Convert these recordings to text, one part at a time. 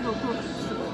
イドを通す。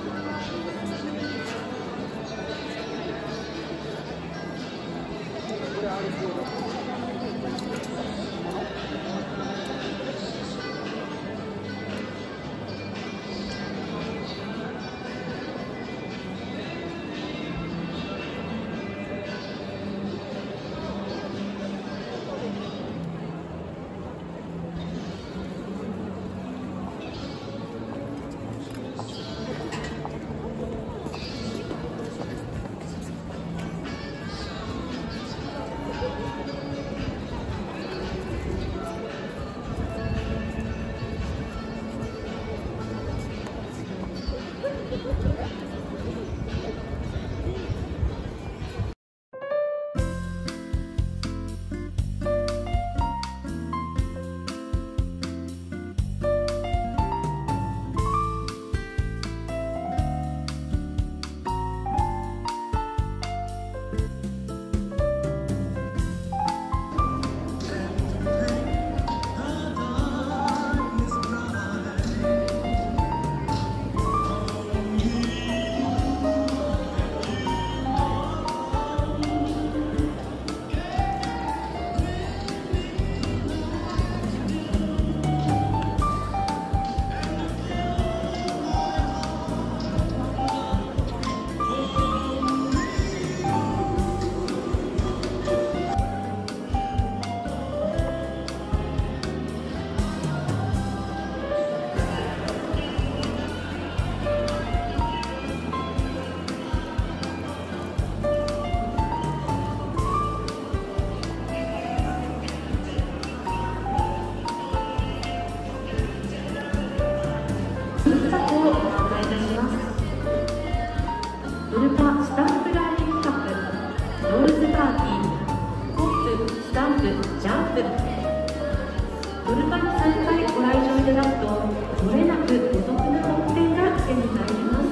ドルパスタンプラーニングカップ、ロールズパーティー、コップ、スタンプ、ジャンプ。ドルパに3回ご来場いただくと、漏れなくお得な特典が手に入ります。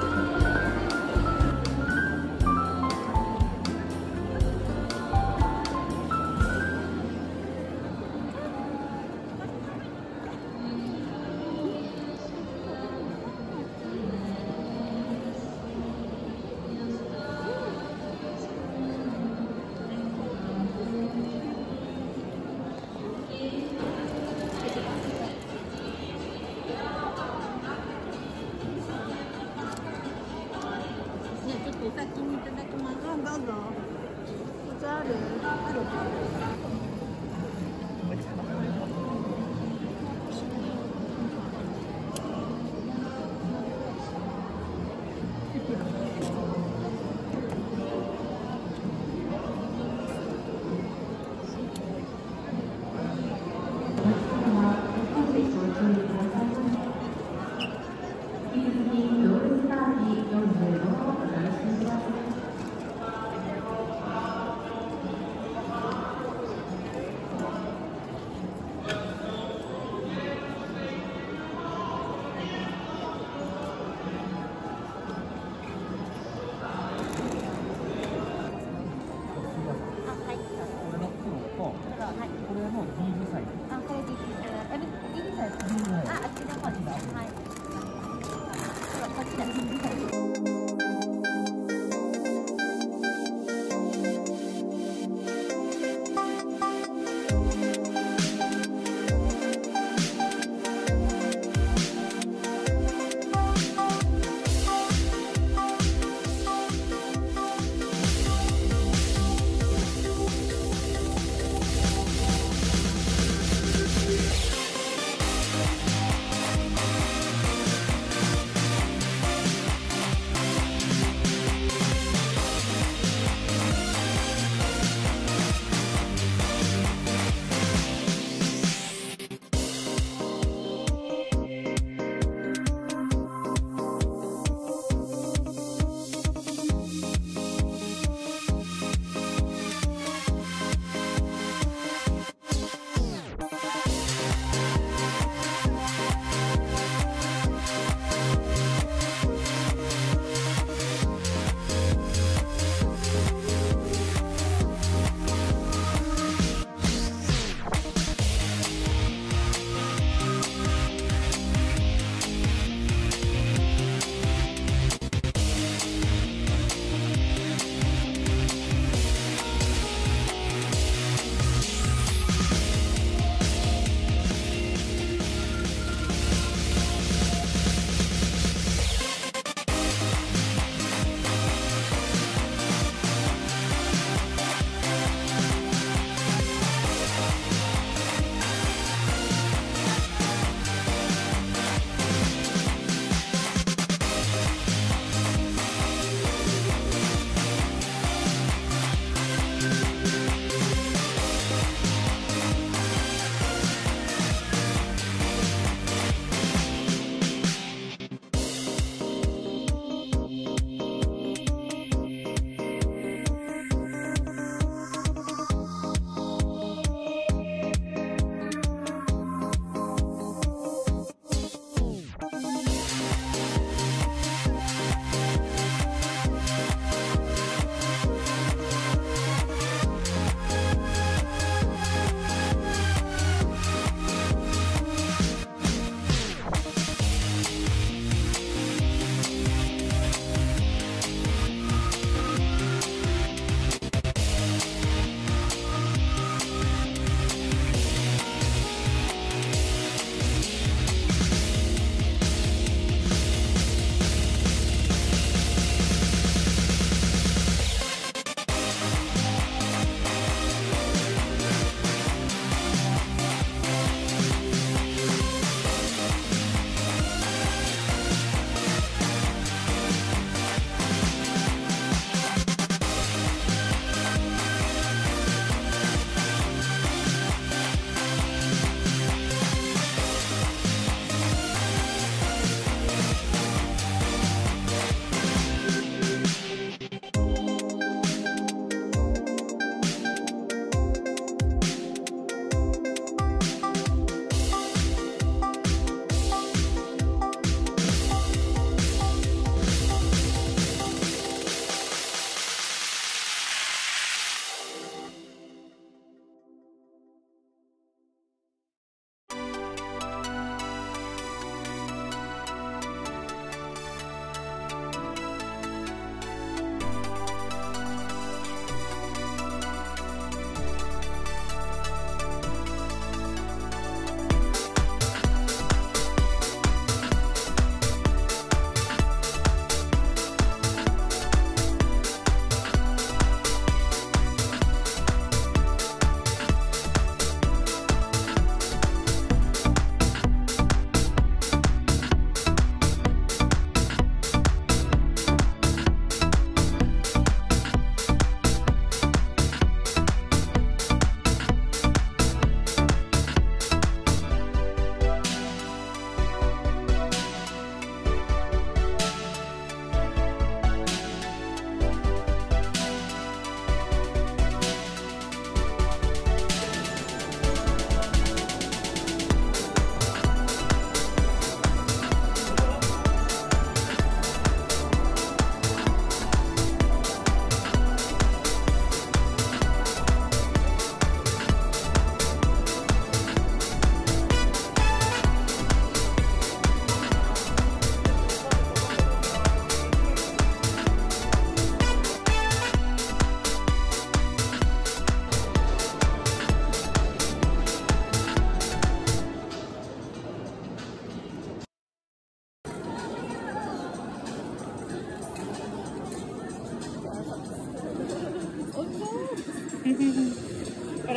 お先にいただきます。どうぞ。こちらある？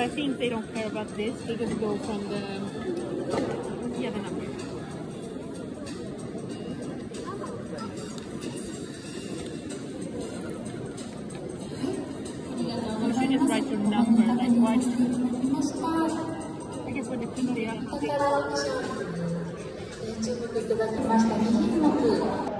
I think they don't care about this. They just go from the number. You should just write your number, like why? I guess when you put the other. 注目いただきました2品目。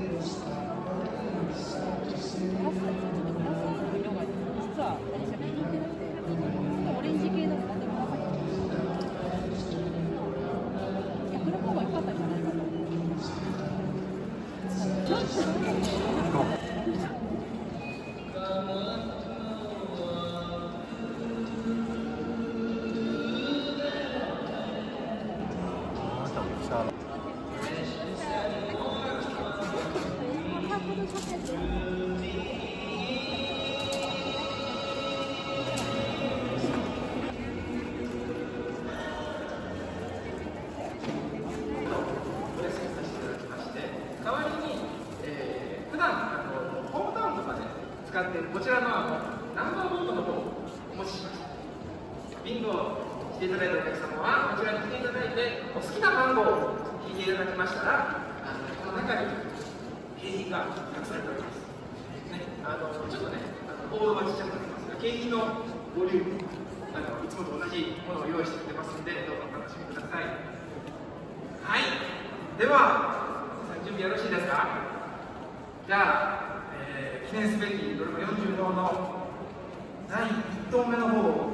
使ってこちらのナンバーボードの方をお持ちしました。ビンゴをしていただいたお客様はこちらに来ていただいてお好きな番号を聞いていただきましたらこの中に景品が隠されております、ね、ちょっとねボードがちっちゃくなってますが景品のボリュームいつもと同じものを用意してくれますのでどうぞお楽しみください。はい、では準備よろしいですか。じゃあ記念すべきドラマ40号の第1投目の方を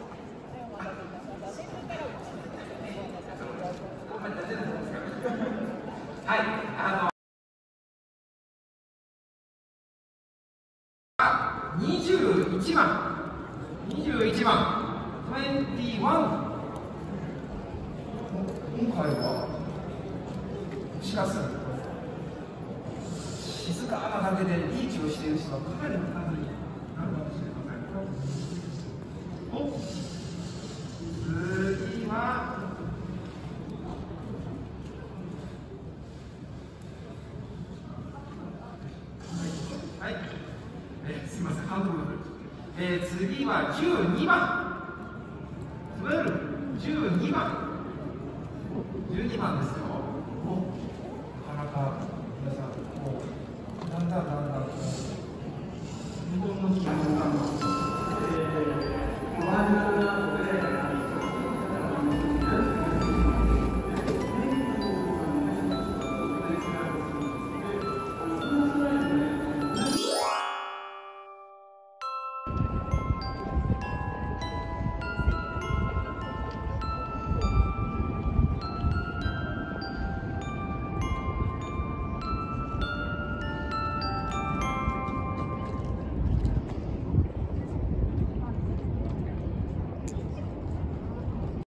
21番21。今回はしかし静かなだけでリーチをしている人はかなりの数になるかもしれません。お、次ははい、すみません、監督の次は12番12番ですよ。